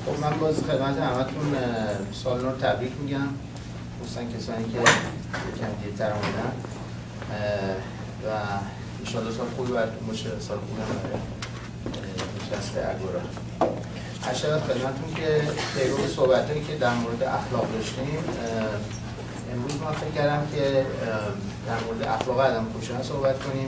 خب من باز خدمت همتون سال نو تبریک میگم، خصوصا کسانی که یکم دیرتر اومدن و انشالله سال خوبی براتون باشه، سال خوبی هم برای نشست اگورا. هر شب خدمتتون که پیرو صحبتایی که در مورد اخلاق داشتیم، امروز من فکر کردم که در مورد اخلاق عدم خشونت صحبت کنیم،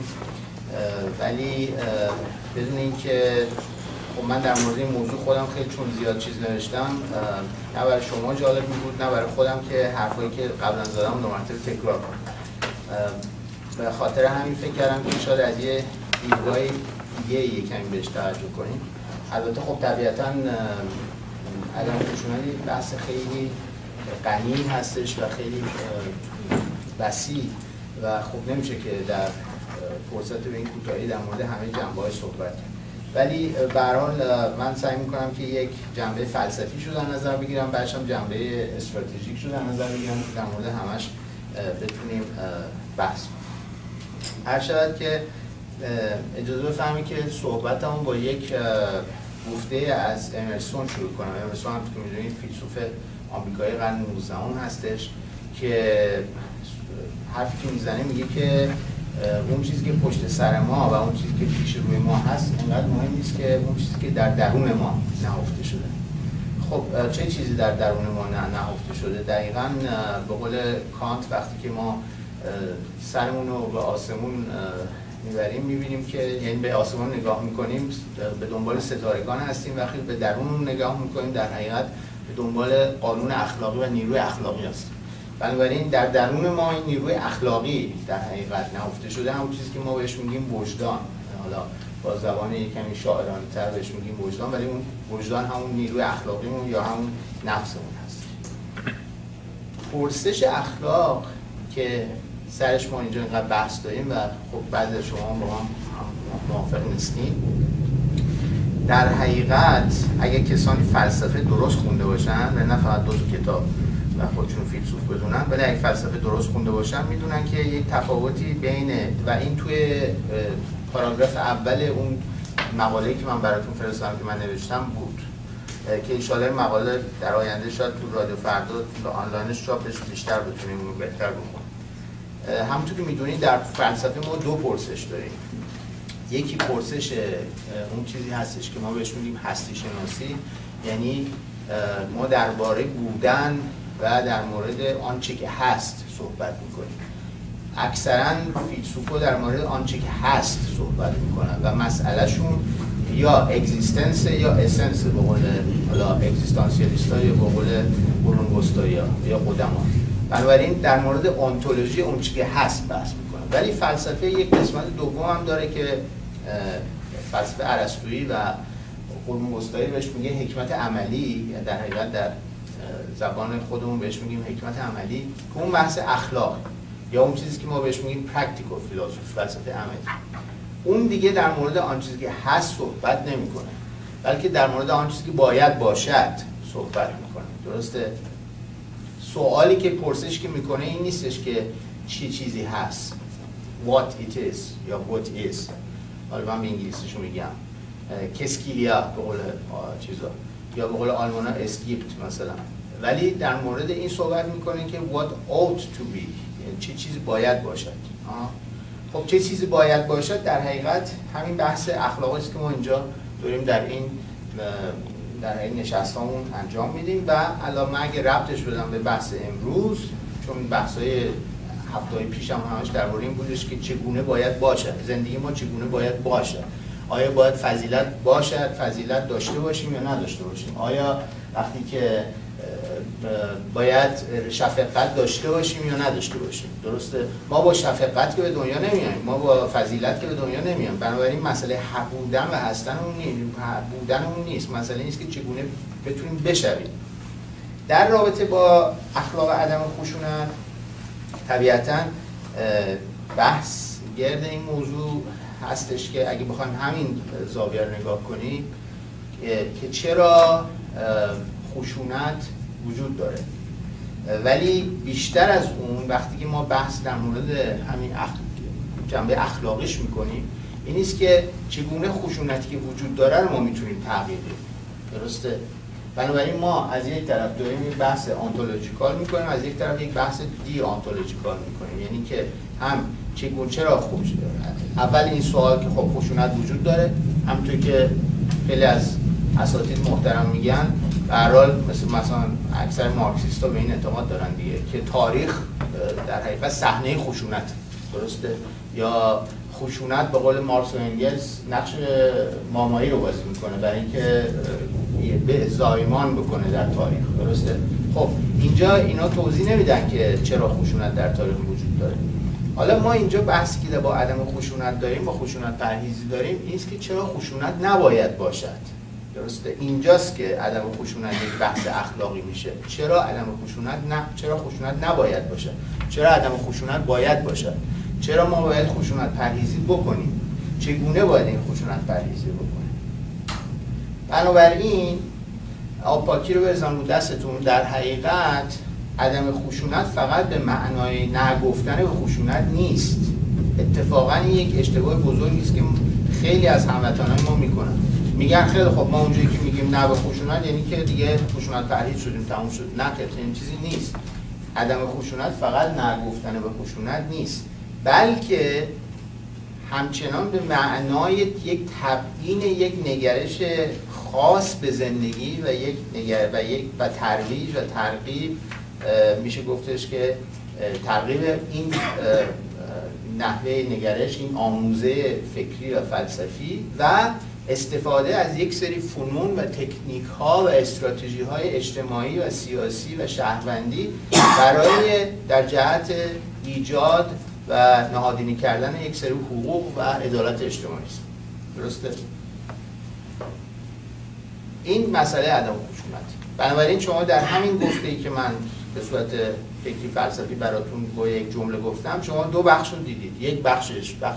ولی بدون اینکه خب من در مورد این موضوع خودم خیلی چون زیاد چیز نوشتم، نه برای شما جالب می بود نه برای خودم که حرفایی که قبلا زدم دو مرتبه تکرار کنم. به خاطر همین فکر کردم که شاید از یه دیدگاه دیگه یکمی بهش توجه کنیم. البته خب طبیعتاً عدم خشونت بحث خیلی غنی هستش و خیلی وسیع و خب نمیشه که در فرصت به این کوتاهی در مورد همه جنبه‌های صحبت کنیم. ولی به هر حال من سعی می‌کنم که یک جنبه فلسفی رو در نظر بگیرم، بعدش هم جنبه استراتژیک رو در نظر بگیرم در مورد همش بتونیم بحث کنیم. هر شود که اجازه بفرمایید که صحبتمون با یک گفته از امرسون شروع کنم. امرسون هم که می‌دونید فیلسوف آمریکایی قرن 19 هستش که حرفی که میزنه میگه که اون چیزی که پشت سر ما و اون چیزی که پیش روی ما هست انقدر مهم نیست که اون چیزی که در درون ما نهفته شده. خب چه چیزی در درون ما نهفته شده؟ دقیقاً به قول کانت وقتی که ما سرمون رو به آسمون میبریم میبینیم که یعنی به آسمان نگاه میکنیم به دنبال ستارگان هستیم، وقتی به درونمون نگاه میکنیم در حقیقت به دنبال قانون اخلاقی و نیروی اخلاقی هستیم. بنابراین در درون ما این نیروی اخلاقی در حقیقت نهفته شده، همون چیزی که ما بهش میگیم وجدان. حالا با زبان کمی شاعرانه تر بهش میگیم وجدان، ولی اون وجدان همون نیروی اخلاقیمون یا همون نفسمون هست. پرسش اخلاق که سرش ما اینجا اینقدر بحث داریم و خب بعضی از شما با هم موافق نیستیم، در حقیقت اگه کسانی فلسفه درست خونده باشن و نه فقط دو تا کتاب و خودشون فیلسوف بدونن، ولی اگه فلسفه درست خونده باشن میدونن که یک تفاوتی بین و این توی پاراگراف اول اون مقاله‌ای که من براتون فرستادم که من نوشتم بود که ان شاءالله مقاله در آینده شاید تو رادیو فردا و آنلاینش چاپش بیشتر بتونیم اون بهتر بکنیم. همونطور که میدونید در فلسفه ما دو پرسش داریم. یکی پرسش اون چیزی هستش که ما بهش میگیم هستی شناسی، یعنی ما درباره بودن و در مورد آنچه که هست صحبت میکنیم. اکثرا فیلسوفا در مورد آنچه که هست صحبت میکنن و مسئلهشون یا اگزیستنس یا اسنس، به قول حالا اگزیستانسیالیستا یا به قول قرون وسطایی یا قدما. بنابراین در مورد انتولوژی اون چیزی که هست بحث میکنن. ولی فلسفه یک قسمت دوم هم داره که فلسفه ارسطویی و قرون وسطایی بهش میگه حکمت عملی، در حقیقت در زبان خودمون بهش میگیم حکمت عملی، که اون بحث اخلاق یا اون چیزی که ما بهش میگیم پرکتیکال فیلسوفی، فلسفه عملی. اون دیگه در مورد آن چیزی که هست صحبت نمیکنه، بلکه در مورد آن چیزی که باید باشد صحبت میکنه. درسته؟ سوالی که پرسش که میکنه این نیستش که چی چیزی هست، what it is یا what is، حالا من به انگلیسیشو میگم کسکیلیا به قول چیزا، یا به قول آلمانا اسکیپت مثلا، ولی در مورد این صحبت میکنه که what ought to be، یعنی چه چیزی باید باشد. خب چه چیزی باید باشد در حقیقت همین بحث اخلاقی است که ما اینجا داریم در این نشستامون انجام میدیم و الان من اگه ربطش بدم به بحث امروز، چون بحث‌های هفته‌های پیش هم همش درباره این بودش که چگونه باید باشد زندگی ما، چگونه باید باشد، آیا باید فضیلت باشد، فضیلت داشته باشیم یا نداشته باشیم، آیا وقتی که باید شفقت داشته باشیم یا نداشته باشیم. درسته؟ ما با شفقت که به دنیا نمیایم، ما با فضیلت که به دنیا نمیایم. بنابراین مسئله بودن و بودنمون نیست، مسئله نیست که چگونه بتونیم بشویم. در رابطه با اخلاق عدم خشونت طبیعتاً بحث گرد این موضوع هستش که اگه بخوایم همین زاویه رو نگاه کنیم که چرا خشونت وجود داره، ولی بیشتر از اون وقتی که ما بحث در مورد همین جنبه اخلاقیش میکنیم این نیست که چگونه خشونتی که وجود داره رو ما میتونیم تغییر بدیم. درسته؟ بنابراین ما از یک طرف داریم یک بحث آنتولوژیکال میکنیم، از یک طرف یک بحث دی آنتولوژیکال میکنیم، یعنی که هم چرا اول این سوال که خب خشونت وجود داره، همونطور که خیلی از اساتید محترم میگن به هر حال مثلا اکثر مارکسیستا به این اعتقاد دارن دیگه که تاریخ در حقیقت صحنه خشونت، درسته؟ یا خشونت به قول مارکس و انگلس نقش مامایی رو بازی میکنه برای اینکه به زایمان بکنه در تاریخ، درسته؟ خب اینجا اینا توضیح نمیدن که چرا خشونت در تاریخ وجود داره. حالا ما اینجا بحثی که با عدم خشونت داریم، با خشونت پرهیزی داریم، اینست که چرا خشونت نباید باشد، درسته؟ اینجاست که عدم خشونت یک بحث اخلاقی میشه. چرا خشونت نباید باشد؟ چرا عدم خشونت باید باشد؟ چرا ما باید خشونت پرهیزی بکنیم؟ چگونه باید این خشونت پرهیزی بکنیم؟ بنابراین آبپاکی رو بزن رو دستتون. در حقیقت عدم خشونت فقط به معنای نگفتن به خشونت نیست. اتفاقا این یک اشتباه بزرگی است که خیلی از هموطنان ما میکنن. میگن خیلی خب ما اونجایی که میگیم نه به خشونت یعنی که دیگه خشونت پرهیز شدیم، تموم شد. نه، این چیزی نیست. عدم خشونت فقط نگفتن به خشونت نیست، بلکه همچنان به معنای یک تبیین یک نگرش خاص به زندگی و ترویج و ترغیب، میشه گفتش که ترغیب این نحوه نگرش، این آموزه فکری و فلسفی و استفاده از یک سری فنون و تکنیک ها و استراتژی های اجتماعی و سیاسی و شهروندی برای در جهت ایجاد و نهادینی کردن یک سری حقوق و عدالت اجتماعی است. درسته؟ این مسئله عدم خشونت. بنابراین شما در همین گفته‌ای که من به صورت فکری فلسفی براتون با یک جمله گفتم، شما دو بخش رو دیدید. یک بخش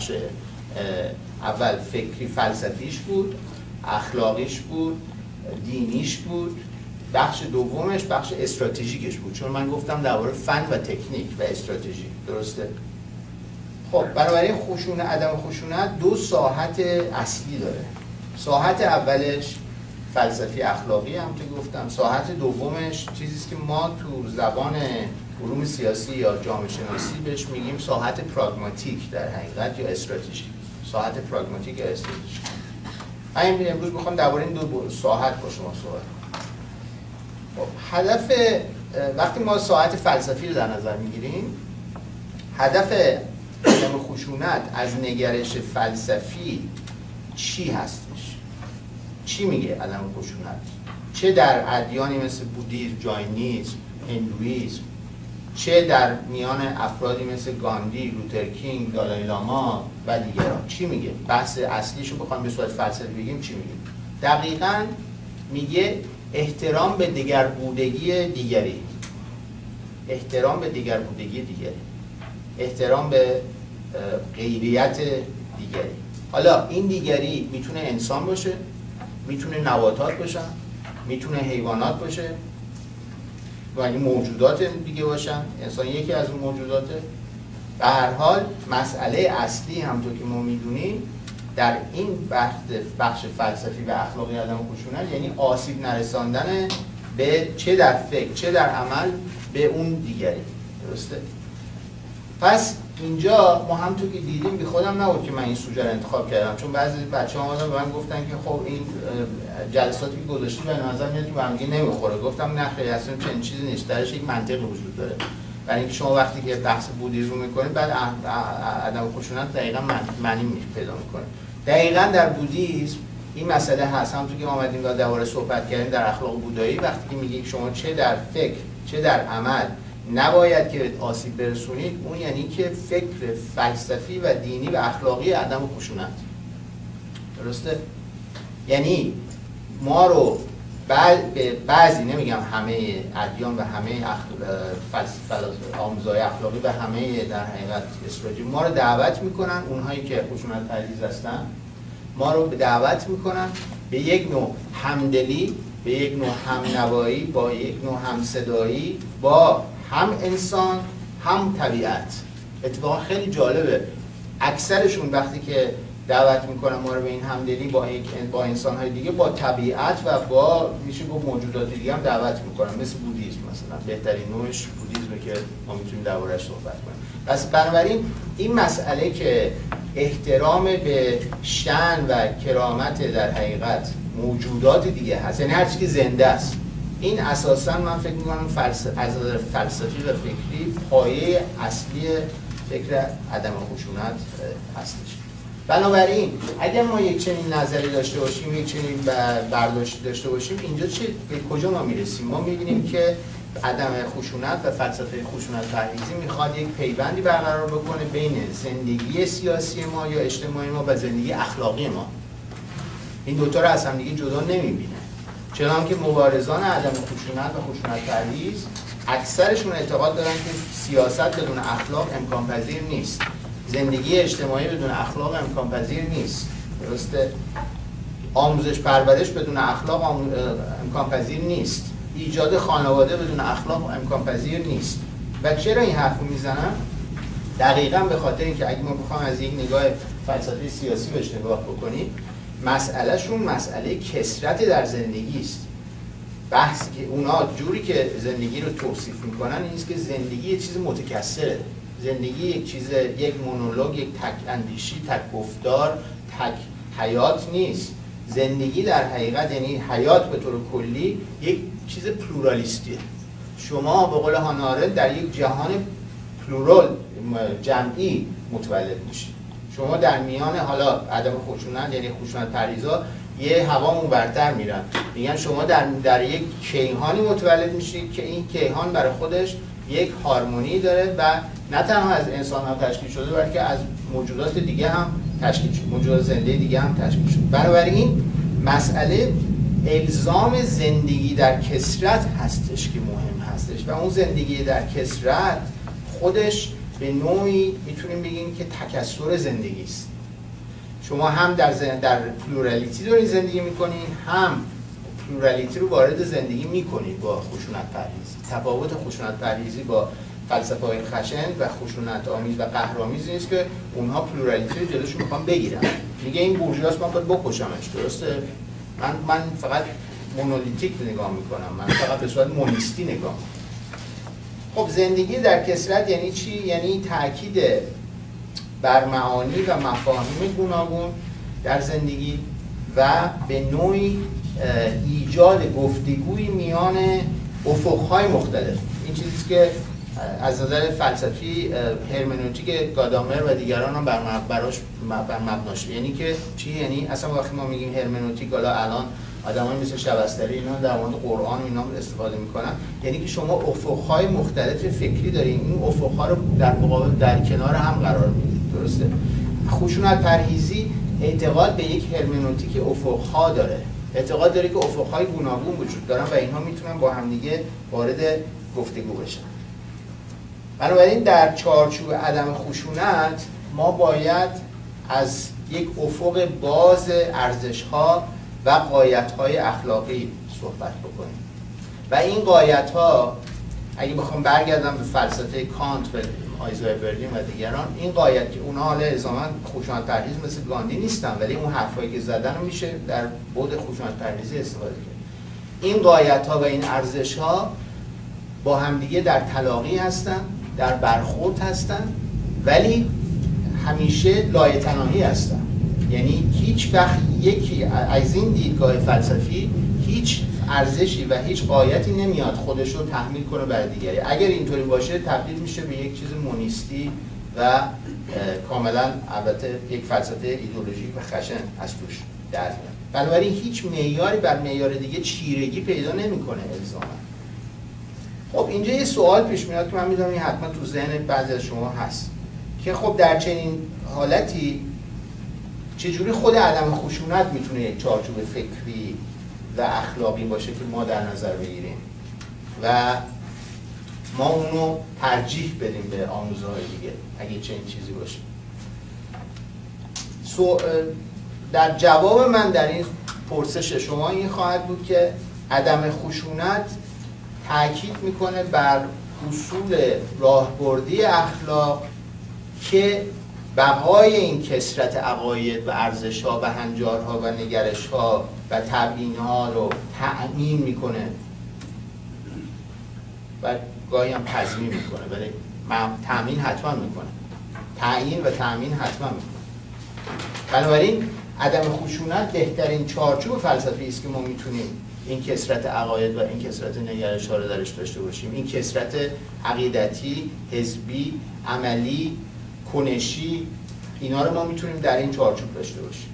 اول فکری فلسفیش بود، اخلاقیش بود، دینیش بود. بخش دومش بخش استراتژیکش بود، چون من گفتم درباره فن و تکنیک و استراتژی. درسته؟ خب بنابراین عدم خشونت دو ساحت اصلی داره. ساحت اولش فلسفی اخلاقی هم که گفتم، ساحت دومش چیزیست که ما تو زبان علوم سیاسی یا جامعه شناسی بهش میگیم ساحت پراگماتیک در حقیقت یا استراتژی. ساحت پراگماتیک یا استراتژی. من امروز میخوام درباره این دو ساحت با شما صحبت کنم. خب هدف وقتی ما ساحت فلسفی رو در نظر میگیریم، هدف عدم خشونت از نگرش فلسفی چی هستش؟ چی میگه عدم خشونت؟ چه در ادیانی مثل بودیسم، جاینیسم، هندویسم، چه در میان افرادی مثل گاندی، لوترکینگ، دالای لاما و دیگران چی میگه؟ بحث اصلیشو بخوایم به صورت فلسفی بگیم چی میگه؟ دقیقاً میگه احترام به دیگربودگی دیگری، احترام به دیگربودگی دیگری، احترام به غیریت دیگری. حالا این دیگری میتونه انسان باشه، میتونه نباتات باشن، میتونه حیوانات باشه و این موجودات دیگه باشن. انسان یکی از اون موجوداته. به هر حال مسئله اصلی همونطور که ما میدونیم در این بخش فلسفی و اخلاقی عدم خشونت یعنی آسیب نرساندن به چه در فکر چه در عمل به اون دیگری. درسته؟ پس اینجا ما همونطور که دیدیم بی خودم نبود که من این سوژه رو انتخاب کردم، چون بعضی بچه‌ها اومدن به من گفتن که خب این جلساتی که گذاشتی به نظر میاد که به هم دیگه نمیخوره. گفتم نه خیلی اصلا چنین چیزی نیست، درش یک منطقی وجود داره. برای اینکه شما وقتی که بحث بودیسم میکنید بعد عدم خشونت دقیقاً معنی پیدا میکنه. دقیقاً در بودیسم این مسئله هست. همونطور که ما اومدیم و درباره صحبت کردیم در اخلاق بودایی، وقتی که میگه شما چه در فکر چه در عمل نباید که آسیب برسونید، اون یعنی که فکر فلسفی و دینی و اخلاقی عدم خشونت. درسته؟ یعنی ما رو بعضی، نمیگم همه ادیان و همه آموزهای اخلاقی و همه در حقیقت استراتژی ما رو دعوت میکنن، اونهایی که خشونت پرهیز هستن ما رو دعوت میکنن به یک نوع همدلی، به یک نوع همنوایی، با یک نوع همصدایی با هم انسان هم طبیعت. اتفاقا خیلی جالبه اکثرشون وقتی که دعوت میکنن ما رو به این همدلی با انسان‌های دیگه، با طبیعت و با میشه گفت موجودات دیگه هم دعوت میکنن، مثل بودیسم مثلا. بهترین نوعش بودیسمه که ما میتونیم درباره‌اش صحبت کنیم. پس بنابراین این مسئله که احترام به شأن و کرامت در حقیقت موجودات دیگه هست، یعنی هر چیزی که زنده است، این اساساً من فکر می‌کنم از نظر فلسفی و فکری پایه اصلی فکر عدم خشونت هستش. بنابراین اگر ما یک چنین نظری داشته باشیم، یک چنین برداشتی داشته باشیم، اینجا به کجا ما میرسیم؟ ما می‌بینیم که عدم خشونت و فلسفه خشونت پرهیزی میخواد یک پیوندی برقرار بکنه بین زندگی سیاسی ما یا اجتماعی ما و زندگی اخلاقی ما. این دوتا رو از هم دیگه جدا نمیبینه. چنانکه مبارزان عدم خشونت و خشونت پرهیز اکثرشون اعتقاد دارن که سیاست بدون اخلاق امکان پذیر نیست. زندگی اجتماعی بدون اخلاق امکان پذیر نیست. درسته؟ آموزش پرورش بدون اخلاق امکان پذیر نیست. ایجاد خانواده بدون اخلاق امکان پذیر نیست. و چرا این حرفو میزنم؟ دقیقاً به خاطر اینکه اگه ما بخوام از یک نگاه فلسفه سیاسی بهش نگاه بکنیم، مسئلهشون مسئله کثرت در زندگی است. بحثی که اونا جوری که زندگی رو توصیف میکنن این است که زندگی یک چیز متکثره. زندگی یک مونولوگ، یک تک اندیشی، تک گفتار، تک حیات نیست. زندگی در حقیقت یعنی حیات به طور کلی یک چیز پلورالیستیه. شما به قول هانا آرنت در یک جهان پلورال جمعی متولد میشید. شما در میان حالا عدم خشونت یعنی خشونت پرهیزا یه هوامون برتر میرن، میگن شما در یک کیهانی متولد میشید که این کیهان برای خودش یک هارمونی داره و نه تنها از انسان ها تشکیل شده بلکه از موجودات دیگه هم تشکیل شده، موجودات زنده دیگه هم تشکیل شده. بنابراین مسئله الزام زندگی در کثرت هستش که مهم هستش و اون زندگی در کثرت خودش به نوعی میتونیم بگیم که تکثر زندگی است. شما هم در پلورالیتی دارین زندگی میکنین، هم پلورالیتی رو وارد زندگی میکنین با خشونت پرهیزی. تفاوت خشونت پرهیزی با فلسفه های خشن و خشونت آمیز و قهرآمیز نیست که اونها پلورالیتی رو جلوشو میخوان بگیرن. میگه این بورژواست من باید بکشمش، درسته؟ من فقط مونولیتیک نگاه میکنم، من فقط به صورت مونیستی نگاه میکنم. خب زندگی در کثرت یعنی چی؟ یعنی تاکید بر معانی و مفاهیم گوناگون در زندگی و به نوعی ایجاد گفتگوی میان افق‌های مختلف. این چیزی که از نظر فلسفی هرمنوتیک گادامر و دیگران هم بر مبناش. یعنی که چی؟ یعنی اصلا وقتی ما میگیم هرمنوتیک، حالا الان آدمایی مثل شبستری اینا در مورد قرآن و اینا استفاده میکنن، یعنی که شما افق‌های مختلف فکری دارین، این افق‌ها رو در مقابل در کنار هم قرار میدید. درسته؟ خشونت پرهیزی اعتقاد به یک هرمنوتیک افق‌ها داره، اعتقاد داره که افق‌های گوناگون وجود دارن و اینها میتونن با همدیگه وارد گفتگو بشن. بنابراین در چارچوب عدم خشونت ما باید از یک افق باز ارزش‌ها و غایت‌های اخلاقی صحبت بکنیم و این غایت‌ها اگه بخوام برگردم به فلسفه کانت و آیزای برلین و دیگران، این غایت که اونها حالا الزاماً خشونت پرهیز مثل گاندی نیستن ولی اون حرفایی که زدن رو میشه در بعد خشونت پرهیزی استفاده کرد. این غایت‌ها و این ارزش‌ها با همدیگه در تلاقی هستن، در برخورد هستن، ولی همیشه لایتناهی هستن. یعنی هیچ وقت یکی از این دیدگاه فلسفی هیچ ارزشی و هیچ غایتی نمیاد خودش رو تحمیل کنه بر دیگری. اگر اینطوری باشه تبدیل میشه به یک چیز مونیستی و کاملا البته یک فلسفه ایدئولوژیک و خشن از توش در میاد. بنابراین هیچ معیاری بر معیار دیگه چیرگی پیدا نمیکنه الزاما. خب اینجا یه سوال پیش میاد که من میدونم این حتما تو ذهن بعضی از شما هست که خب در چنین حالتی چجوری خود عدم خشونت میتونه یک چارچوب فکری و اخلاقی باشه که ما در نظر بگیریم و ما اونو ترجیح بدیم به آموزه‌های دیگه اگه چنین چیزی باشه. در جواب من در این پرسش شما این خواهد بود که عدم خشونت تاکید میکنه بر اصول راهبردی اخلاق که بقای این کثرت عقاید و ارزش‌ها و هنجارها و نگرش‌ها و تبیین‌ها رو تأمین میکنه و گاهی هم تضمین میکنه، ولی تأمین حتما میکنه، تعیین و تأمین حتما میکنه. بنابراین عدم خشونت بهترین چارچوب فلسفی است که ما میتونیم این کثرت عقاید و این کثرت نگرش‌ها رو درش داشته باشیم. این کثرت عقیدتی، حزبی، عملی، کنشی، اینا رو ما میتونیم در این چارچوب داشته باشیم.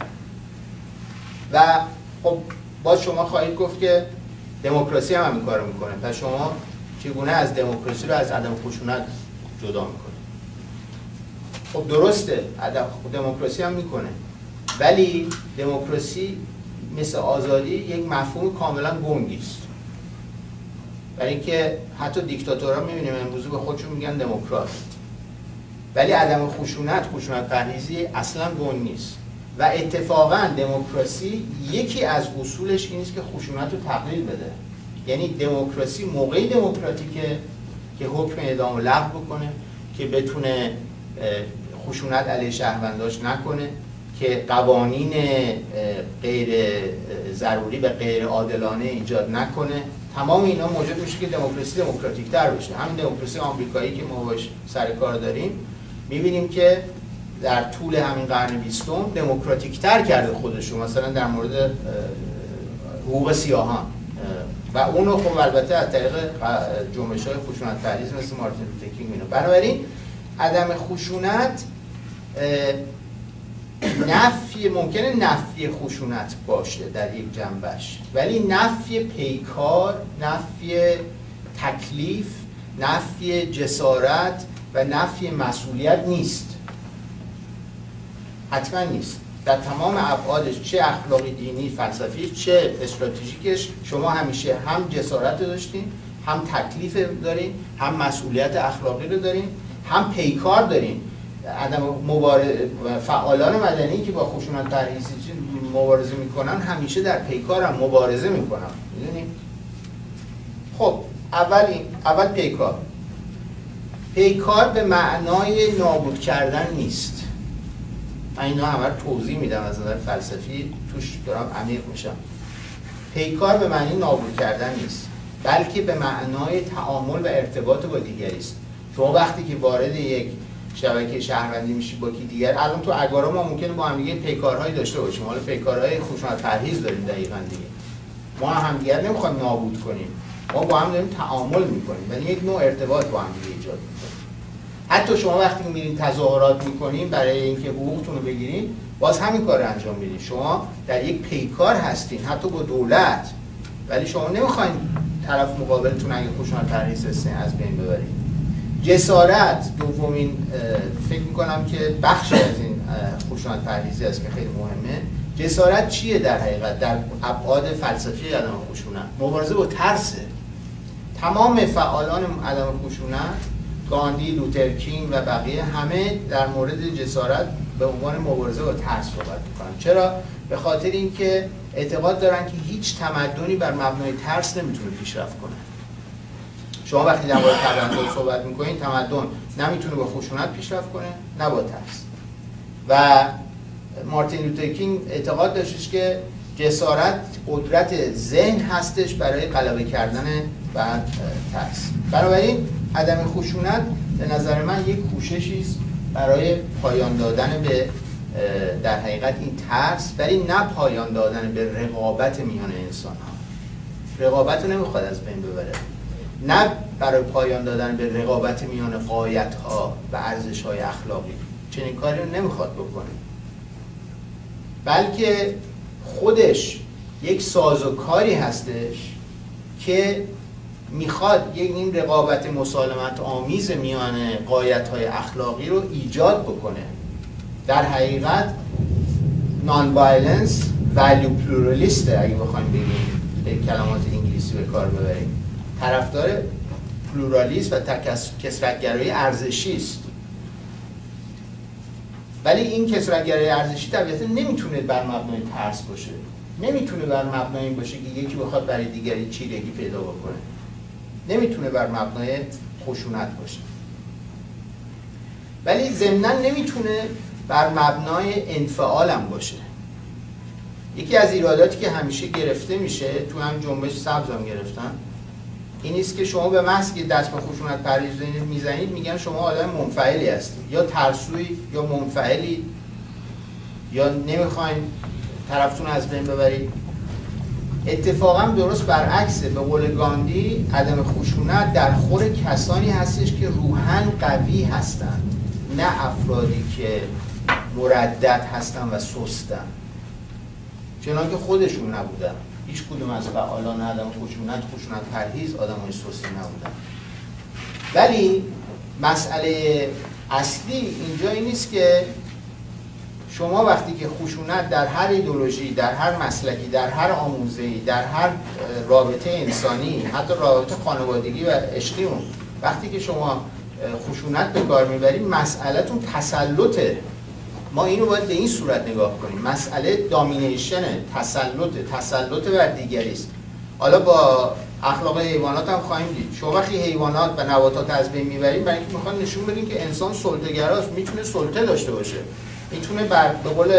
و خب باز شما خواهید گفت که دموکراسی هم همین کارو میکنه، پس شما چگونه از دموکراسی رو از عدم خشونت جدا میکنه؟ خب درسته، دموکراسی هم میکنه، ولی دموکراسی مثل آزادی یک مفهوم کاملا گنگی است. برای اینکه حتی دیکتاتورها میبینیم امروزه به خودشون میگن دموکرات، ولی عدم خشونت، خشونت پرهیزی اصلا گنگ نیست. و اتفاقا دموکراسی یکی از اصولش این است که خشونت رو تقلیل بده. یعنی دموکراسی موقعی دموکراتیکه که حکم اعدام رو لغو بکنه، که بتونه خشونت علیه شهرونداش نکنه، که قوانین غیر ضروری و غیر عادلانه ایجاد نکنه. تمام اینا موجب میشه که دموکراسی دموکراتیک تر بشه. همین دموکراسی آمریکایی که ما باش سر کار داریم میبینیم که در طول همین قرن 20 دموکراتیک تر کرده خودشو، مثلا در مورد حقوق سیاهان، و اونو خب البته از طریق جنبش‌های خشونت پرهیز مثل مارتین لوتر کینگ اینا. بنابراین عدم خشونت ممکنه نفی خشونت باشه در یک جنبش، ولی نفی پیکار، نفی تکلیف، نفی جسارت و نفی مسئولیت نیست. حتما نیست. در تمام ابعادش، چه اخلاقی، دینی، فلسفی، چه استراتژیکش، شما همیشه هم جسارت رو داشتین، هم تکلیف دارین، هم مسئولیت اخلاقی رو دارین، هم پیکار دارین. فعالان مدنی که با خشونت پرهیزی مبارزه میکنن همیشه در پیکار هم مبارزه میکنن. میدونید؟ خب اول پیکار به معنای نابود کردن نیست. من اینا همه رو توضیح میدم، از نظر فلسفی توش دارم عمیق میشم. پیکار به معنی نابود کردن نیست، بلکه به معنای تعامل و ارتباط با دیگری است. شما وقتی که وارد یک شبکه شهروندی میشی با کی دیگر، الان تو اگارا ما ممکنه با هم دیگه پیکارهایی داشته باشیم، حالا پیکارهای خشونت پرهیز داریم دقیقاً دیگه. ما هم دیگر نمیخوایم نابود کنیم، ما با هم داریم تعامل میکنیم، ولی یک نوع ارتباط با هم دیگه ایجاد میکنیم. حتی شما وقتی میرین تظاهرات میکنین برای اینکه حقوقتون رو بگیرین، باز همین کار رو انجام میدین. شما در یک پیکار هستین، حتی با دولت، ولی شما نمیخواین طرف مقابلتون اگه خشونت پرهیز هستین از بین ببرید. جسارت دومین فکر میکنم که بخشی از این خشونت پرهیزی است که خیلی مهمه. جسارت چیه در حقیقت در ابعاد فلسفی عدم خشونت؟ مبارزه با ترسه. تمام فعالان عدم خشونت، گاندی، لوتر کینگ و بقیه، همه در مورد جسارت به عنوان مبارزه با ترس صحبت میکنن. چرا؟ به خاطر اینکه اعتقاد دارن که هیچ تمدنی بر مبنای ترس نمیتونه پیشرفت کنه. شما وقتی در مورد تمدن صحبت میکنین، تمدن نمیتونه با خشونت پیشرفت کنه، نه با ترس. و مارتین لوتر کینگ اعتقاد داشتش که جسارت قدرت ذهن هستش برای غلبه کردن بر ترس. بنابراین عدم خشونت به نظر من یک کوششی است برای پایان دادن به در حقیقت این ترس، ولی نه پایان دادن به رقابت میان انسان ها. رقابت رو نمیخواد از بین ببره، نه برای پایان دادن به رقابت میان غایت ها و ارزش های اخلاقی. چنین کاری رو نمیخواد بکنه، بلکه خودش یک سازوکاری هستش که میخواد این رقابت مسالمت آمیز میان غایت‌های اخلاقی رو ایجاد بکنه. در حقیقت نان وایلنس ولیو پلورالیسته، اگه بخوایم بگیم به کلمات انگلیسی به کار ببریم. طرفدار پلورالیسم و کثرت‌گرایی ارزشی است. ولی این کثرت‌گرایی ارزشی طبیعتاً نمیتونه بر مبنای ترس باشه. نمیتونه بر مبنای این باشه که یکی بخواد برای دیگری چیرگی پیدا بکنه. نمیتونه بر مبنای خشونت باشه. ولی ضمناً نمیتونه بر مبنای انفعالم باشه. یکی از ایراداتی که همیشه گرفته میشه، تو هم جنبش سبز هم گرفتن، این است که شما به محض که دست به خشونت پرهیز میزنید میگن شما آدم منفعلی هستید، یا ترسوی یا منفعلی، یا نمیخواین طرفتون از بین ببرید. اتفاقا درست برعکسه. به قول گاندی عدم خشونت در خور کسانی هستش که روحاً قوی هستند، نه افرادی که مردد هستن و سستن، چنانکه خودشون نبودن. هیچ کدوم از فعالان عدم خشونت پرهیز آدمای سستی نبودن. ولی مسئله اصلی اینجا این نیست که شما وقتی که خشونت در هر ایدئولوژی، در هر مسلکی، در هر آموزه‌ای، در هر رابطه انسانی، حتی رابطه خانوادگی و عشقیمون، وقتی که شما خشونت به کار میبرید، مسئله‌تون تسلطه. ما اینو باید به این صورت نگاه کنیم. مسئله دامینیشنه، تسلط بر دیگری است. حالا با اخلاق حیوانات هم خواهیم دید. شما وقتی حیوانات و نباتات از بین میبرید، برای اینکه میخوان نشون بدین که انسان سلطه‌گراست، میتونه سلطه داشته باشه، میتونه به قول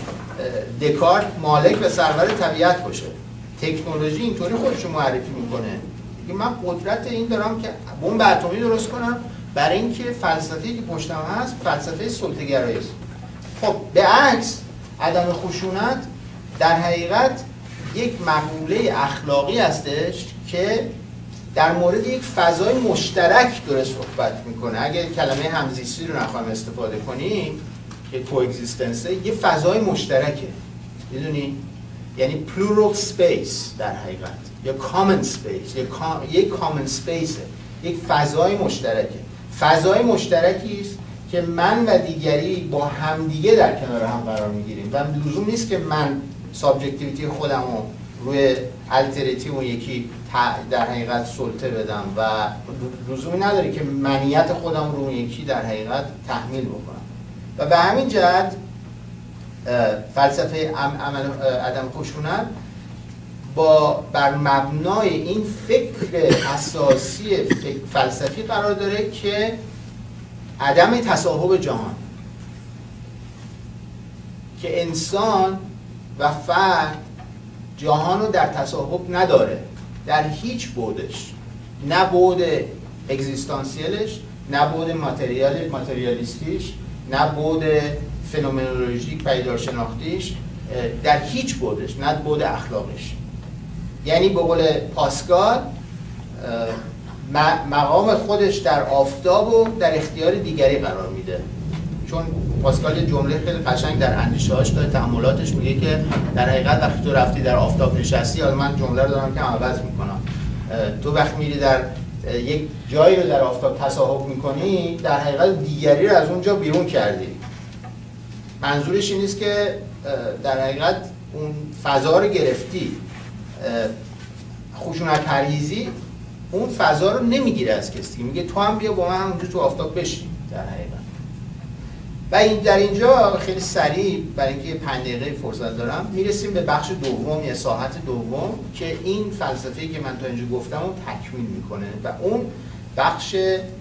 دکارت مالک و سرور طبیعت باشه. تکنولوژی اینطوری خودش رو معرفی میکنه که من قدرت این دارم که بمب اتمی درست کنم، برای اینکه فلسفه‌ای که پشتم هست فلسفه سلطه‌گرایی است. خب به عکس عدم خشونت در حقیقت یک مقوله اخلاقی هستش که در مورد یک فضای مشترک داره صحبت میکنه. اگه کلمه همزیستی رو نخواهم استفاده کنیم که کوگزیستنسه، یه فضای مشترکه، میدونی؟ یعنی plural space در حقیقت، یا common space، یک common space، یک فضای مشترکه. فضای مشترکی است که من و دیگری با همدیگه در کنار هم قرار میگیریم و لزوم نیست که من سابجکتیویتی خودم رو روی التریتی اون یکی در حقیقت سلطه بدم و لزومی نداره که منیت خودم رو اون یکی در حقیقت تحمیل بکنم. و به همین جهت فلسفه عدم خشونت بر مبنای این فکر اساسی فلسفی قرار داره که عدم تصاحب جهان، که انسان و فرد جهان رو در تصاحب نداره در هیچ بودش، نه بود اگزیستانسیلش، نه بود ماتریالیستیش، نه بود فنومنولوژیک پیدارشناختیش، در هیچ بودش، نه بود اخلاقش. یعنی به قول پاسکال مقام خودش در آفتاب و در اختیار دیگری قرار میده. چون پاسکال یه جمله خیلی قشنگ در اندیشه‌هاش داره، تأملاتش میگه که در حقیقت وقتی تو رفتی در آفتاب نشستی، حالا من جمله رو دارم که عوض میکنم، تو وقتی میری در یک جایی رو در آفتاب تصاحب میکنی، در حقیقت دیگری رو از اونجا بیرون کردی. منظورش این نیست که در حقیقت اون فضا رو گرفتی. خشونت پرهیزی اون فضا رو نمیگیره از کسی، میگه تو هم بیا با من اونجا تو آفتاب بشین در حقیقت. و این در اینجا خیلی سریع برای اینکه 5 دقیقه فرصت دارم میرسیم به بخش دوم یا ساحت دوم که این فلسفه‌ای که من تا اینجا گفتم رو تکمیل میکنه و اون بخش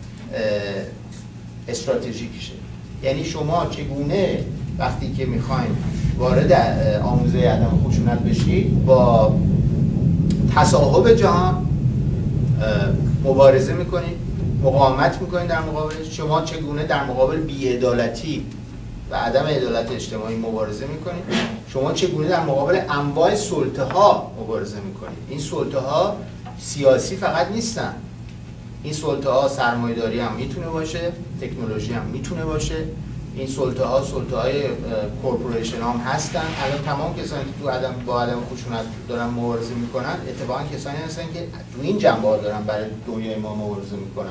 استراتژیکشه. یعنی شما چگونه وقتی که میخواین وارد آموزه عدم خشونت بشید با تصاحب جهان مبارزه میکنید، مقاومت میکنید در مقابلش. شما چگونه در مقابل بی‌عدالتی و عدم عدالت اجتماعی مبارزه میکنید. شما چگونه در مقابل انواع سلطه ها مبارزه میکنید. این سلطه ها سیاسی فقط نیستن، این سلطه ها سرمایه‌داری هم میتونه باشه، تکنولوژی هم میتونه باشه. این سلطه های کورپوریشن هم هستن. الان تمام کسانی که با عدم خشونت دارن مبارزه میکنن اتفاقا کسانی هستن که تو این جنبه ها دارن برای دنیای ما مبارزه میکنن.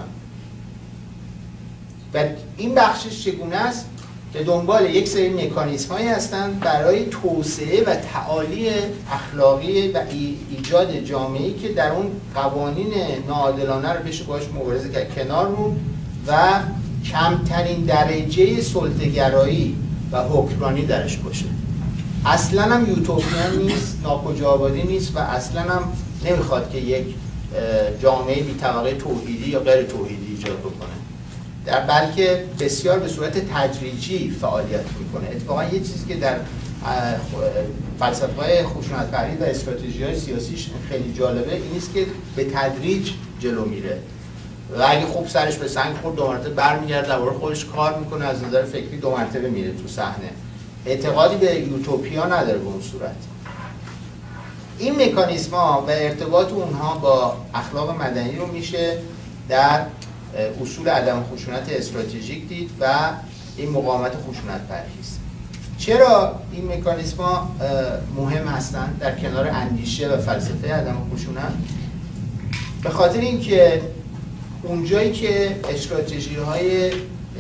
و این بخشش چگونه است که دنبال یک سری مکانیزم هایی هستن برای توسعه و تعالی اخلاقی و ایجاد جامعه‌ای که در اون قوانین ناعادلانه رو بشه باهاش مبارزه کرد، کنار رو و کمترین درجه سلطه‌گرایی و حکمرانی درش باشه. اصلا هم یوتوپیان نیست، ناکجا آبادی نیست و اصلا هم نمیخواد که یک جامعه بی طبقه توحیدی یا غیر توحیدی ایجاد بکنه. بلکه بسیار به صورت تدریجی فعالیت میکنه. اتفاقا یه چیزی که در فلسفه‌های خشونت‌پرهیز و استراتژی‌های سیاسیش خیلی جالبه این است که به تدریج جلو میره و اگه خوب سرش به سنگ خورد 2 مرتبه برمیگرده دوباره خودش کار میکنه، از نظر فکری 2 مرتبه میره تو صحنه. اعتقادی به یوتوپیا نداره به اون صورت. این مکانیزم‌ها و ارتباط اونها با اخلاق مدنی رو میشه در اصول عدم خشونت استراتژیک دید و این مقاومت خشونت‌پرهیز. چرا این مکانیزم‌ها مهم هستند در کنار اندیشه و فلسفه عدم خشونت؟ به خاطر اینکه اونجایی که استراتژی‌های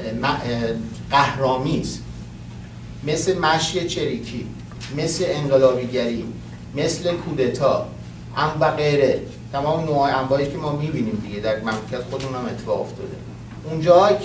قهرآمیز مثل مشی چریکی، مثل انقلابیگری، مثل کودتا و غیره، تمام نوع انواعی که ما می‌بینیم دیگه در مملکت خودمون هم اتفاق افتاده، اونجایی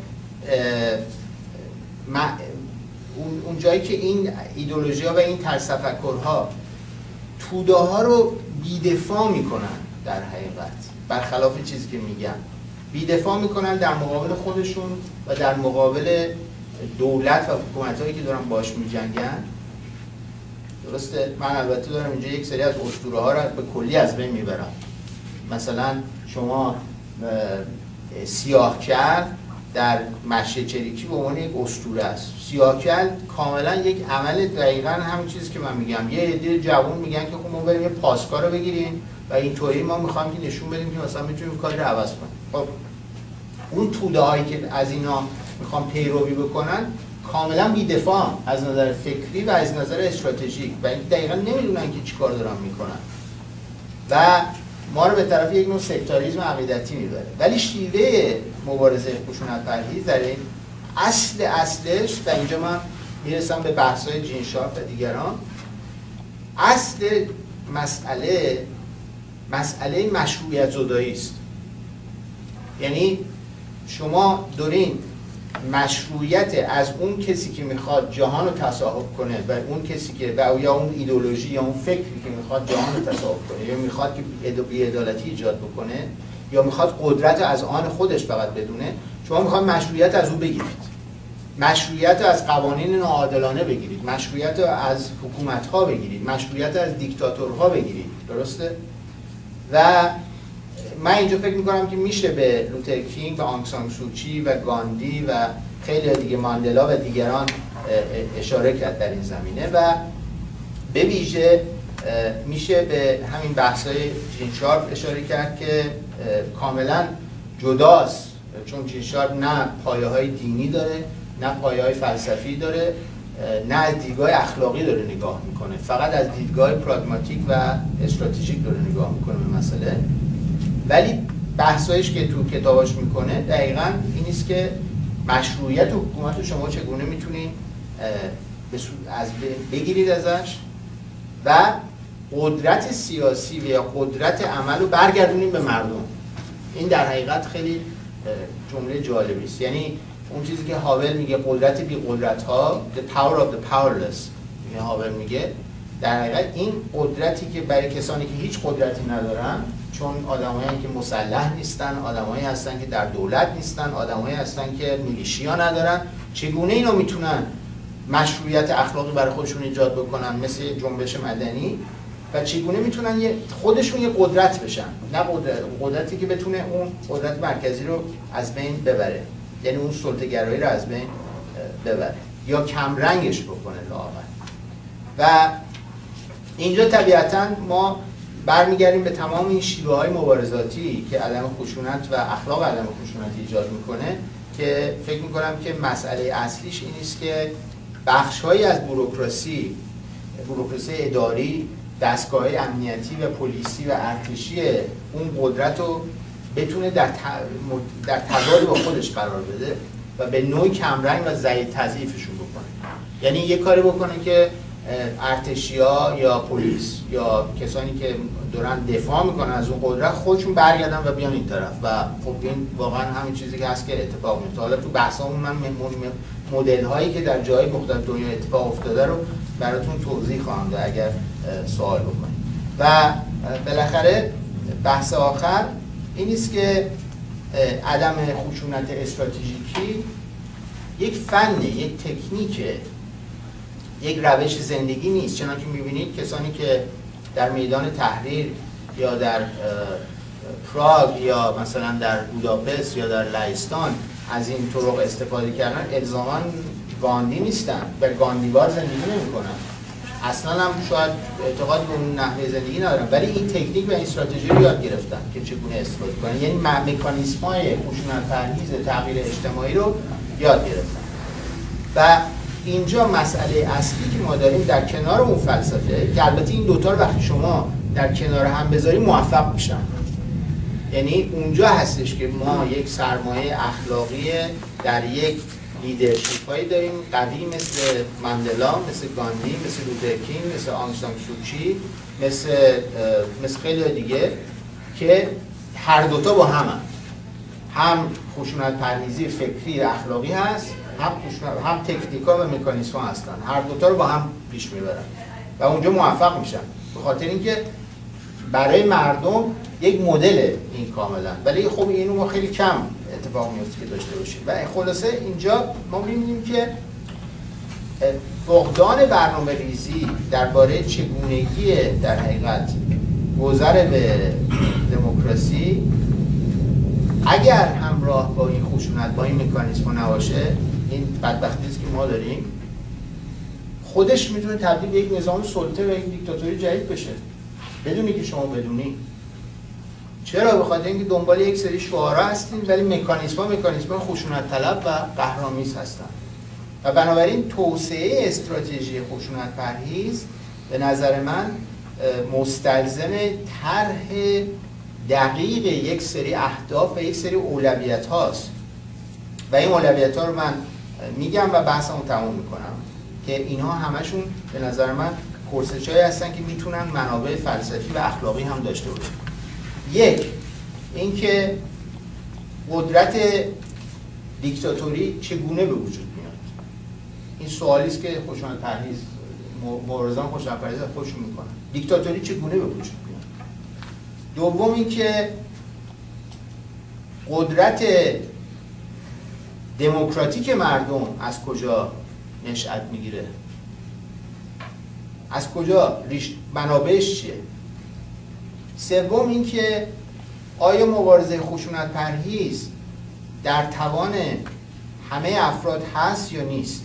که این ایدئولوژی‌ها و این طرز تفکرها توده‌ها رو بی‌دفاع میکنن، در حقیقت برخلاف چیزی که میگم بی‌دفاع میکنن در مقابل خودشون و در مقابل دولت و حکومت‌هایی که دارن باش میجنگن. درسته؟ من البته دارم اینجا یک سری از اسطوره‌ها رو به کلی از بین میبرم. مثلا شما سیاه‌کل در مشی چریکی به عنوان یک اسطوره است. سیاه‌کل کاملا یک عمل دقیقاً همین چیزی که من میگم. یه عده جوان میگن که خب ما بریم یه پاسکار رو بگیریم و اینطوری ما میخوایم که نشون بدیم که مثلا میتونیم کاری رو عوض کنیم. خب اون توده‌هایی که از اینا میخوان پیروی بکنن کاملا بی‌دفاع از نظر فکری و از نظر استراتژیک و این دقیقاً نمیدونن که چیکار دارن میکنن و ما رو به طرف یک نوع سکتاریسم عقیدتی میبره. ولی شیوه مبارزه خشونت‌پرهیز در این اصلش و اینجا من میرسم به بحث‌های جین شارپ و دیگران، اصل مسئله مشروعیت زدایی است. یعنی شما دارین مشروعیت از اون کسی که میخواد جهان رو تصاحب کنه و اون کسی که یا اون ایدئولوژی یا اون فکری که میخواد جهان رو تصاحب کنه یا میخواد که بی‌عدالتی ایجاد بکنه یا میخواد قدرت از آن خودش فقط بدونه، شما میخواد مشروعیت از اون بگیرید، مشروعیت از قوانین ناعادلانه بگیرید، مشروعیت از حکومت‌ها بگیرید، مشروعیت از دیکتاتورها بگیرید. درسته؟ و من اینجا فکر میکنم که میشه به لوتر کینگ و آنگ سان سوچی و گاندی و خیلی دیگه ماندلا و دیگران اشاره کرد در این زمینه و به ویژه میشه به همین بحث‌های جین شارپ اشاره کرد که کاملا جداست، چون جین شارپ نه پایه‌های دینی داره، نه پایه‌های فلسفی داره، نه از دیدگاه اخلاقی داره نگاه میکنه، فقط از دیدگاه پراگماتیک و استراتژیک داره نگاه میکنه به مسئله. ولی بحثایش که تو کتاباش میکنه دقیقاً این است که مشروعیت حکومت رو شما چگونه میتونید بگیرید ازش و قدرت سیاسی و یا قدرت عمل رو برگردونید به مردم. این در حقیقت خیلی جمله جالبی است. یعنی اون چیزی که هاول میگه قدرت بی قدرت ها، the power of the powerless، میگه هاول میگه در حقیقت این قدرتی که برای کسانی که هیچ قدرتی ندارن، چون آدمایی که مسلح نیستن، آدمایی هستن که در دولت نیستن، آدمایی هستن که میلیشیا ندارن، چگونه اینو میتونن مشروعیت اخلاقی برای خودشون ایجاد بکنن مثل جنبش مدنی و چگونه میتونن خودشون یه قدرت بشن، نه قدرتی که بتونه اون قدرت مرکزی رو از بین ببره، یعنی اون سلطه‌گرایی رو از بین ببره یا کمرنگش بکنه لااقل. و اینجا طبیعتاً ما برمیگردیم به تمام این شیوه‌های مبارزاتی که عدم خشونت و اخلاق عدم خشونت ایجاد میکنه که فکر میکنم که مسئله اصلیش این است که بخش‌هایی از بوروکراسی اداری، دستگاه‌های امنیتی و پلیسی و ارتشی اون قدرت رو بتونه در تضاد با خودش قرار بده و به نوعی کمرنگ و تضعیفشون بکنه. یعنی یه کاری بکنه که ارتشی‌ها یا پلیس یا کسانی که دارن دفاع میکنن از اون قدرت خودشون برگردن و بیان این طرف و خب این واقعا همین چیزی که هست که اتفاق میفته. حالا تو بحثامون من مدل هایی که در جای مختلف دنیا اتفاق افتاده رو براتون توضیح خواهم داد اگر سوال بکنید. و بالاخره بحث آخر این است که عدم خشونت استراتژیکی یک فنه، یک تکنیکه، یک روش زندگی نیست. چنانکه می‌بینید کسانی که در میدان تحریر یا در پراگ یا مثلا در بوداپست یا در لهستان از این طرق استفاده کردن الزاماً گاندی نیستن، به گاندیوار زندگی نمی‌کنن، اصلا هم شاید اعتقاد به اون نحوه زندگی ندارن، ولی این تکنیک و این استراتژی رو یاد گرفتن که چگونه استفاده کنن، یعنی مکانیزم‌های خشونت پرهیز تغییر اجتماعی رو یاد گرفتن. و اینجا مسئله اصلی که ما داریم در کنار اون فلسفه، که البته این دوتا رو وقتی شما در کنار هم بذاری موفق میشن، یعنی اونجا هستش که ما یک سرمایه اخلاقی در یک لیدرشیپ هایی داریم قوی مثل ماندلا، مثل گاندی، مثل لوترکینگ، مثل آنگ سان سوچی، مثل خیلی دیگه که هر دوتا با هم خشونت پرهیزی فکری و اخلاقی هست، هم تکنیکا و مکانیزم ها هستن، هر دوتا رو با هم پیش میبرن و اونجا موفق میشن، به خاطر اینکه برای مردم یک مدل این کاملا. ولی خب اینو ما خیلی کم اتفاق میفته که داشته باشیم. و خلاصه اینجا ما می‌بینیم که فقدان برنامه ریزی درباره چگونگی در حقیقت گذر به دموکراسی اگر همراه با این خشونت، با این مکانیزم نباشه، این بدبختی است که ما داریم، خودش میتونه تبدیل به یک نظام سلطه و یک دیکتاتوری جدید بشه بدونی که شما بدونی. چرا؟ به خاطر اینکه دنبال یک سری شعارا هستین ولی مکانیزم خشونت طلب و قهرآمیز هستن. و بنابراین توسعه استراتژی خشونت پرهیز به نظر من مستلزم طرح دقیق یک سری اهداف و یک سری اولویت هاست و این اولویت ها رو من میگم و بحثمو تموم میکنم که اینها همشون به نظر من پرسش‌هایی هستن که میتونن منابع فلسفی و اخلاقی هم داشته باشن. یک، اینکه قدرت دیکتاتوری چگونه به وجود میاد. این سوالی است که خشونت پرهیز مبارزان خشونت پرهیز خودشون میکنن. دیکتاتوری چگونه به وجود میاد. دوم اینکه قدرت دموکراتیک مردم از کجا نشأت میگیره، از کجا منابعش چیه. سوم اینکه آیا مبارزه خشونت پرهیز در توان همه افراد هست یا نیست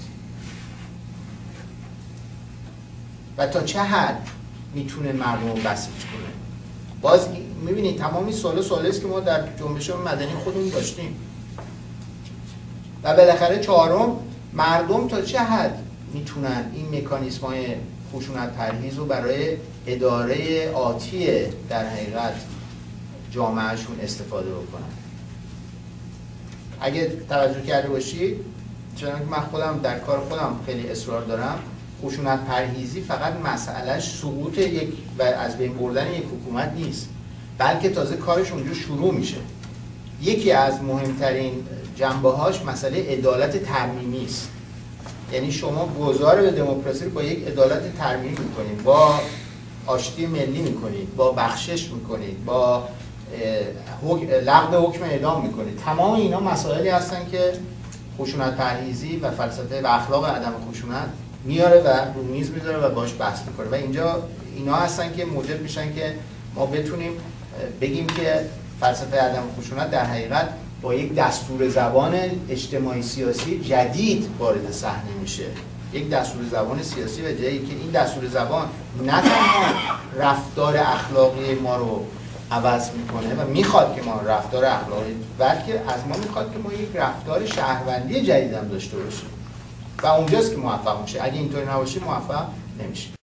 و تا چه حد میتونه مردم رو بسیج کنه. باز میبینید تمامی سوالی است که ما در جنبش مدنی خودمون داشتیم. و بالاخره چهارم، مردم تا چه حد میتونن این مکانیزم‌های خشونت پرهیز رو برای اداره آتی در حقیقت جامعهشون استفاده بکنن. اگه توجه کرده باشید، چنانکه من خودم در کار خودم خیلی اصرار دارم، خشونت پرهیزی فقط مسئلهش سقوط یک و از بین بردن یک حکومت نیست، بلکه تازه کارش اونجا شروع میشه. یکی از مهمترین جنبه‌هاش مسئله عدالت ترمیمی است. یعنی شما گذار به دموکراسی رو با یک عدالت ترمیمی میکنید، با آشتی ملی میکنید، با بخشش میکنید، با لغو حکم اعدام میکنید. تمام اینا مسائلی هستن که خشونت پرهیزی و فلسفه و اخلاق عدم خشونت میاره و رو میز میذاره و باش بحث میکنه و اینجا اینا هستن که موجب میشن که ما بتونیم بگیم که فلسفه عدم خشونت در حقیقت با یک دستور زبان اجتماعی سیاسی جدید وارد صحنه میشه. یک دستور زبان سیاسی و جدید که این دستور زبان نه تنها رفتار اخلاقی ما رو عوض میکنه و میخواد که ما رفتار اخلاقی، بلکه از ما میخواد که ما یک رفتار شهروندی جدید هم داشته باشیم و اونجاست که موفق میشه. اگه اینطوری نباشه موفق نمیشه.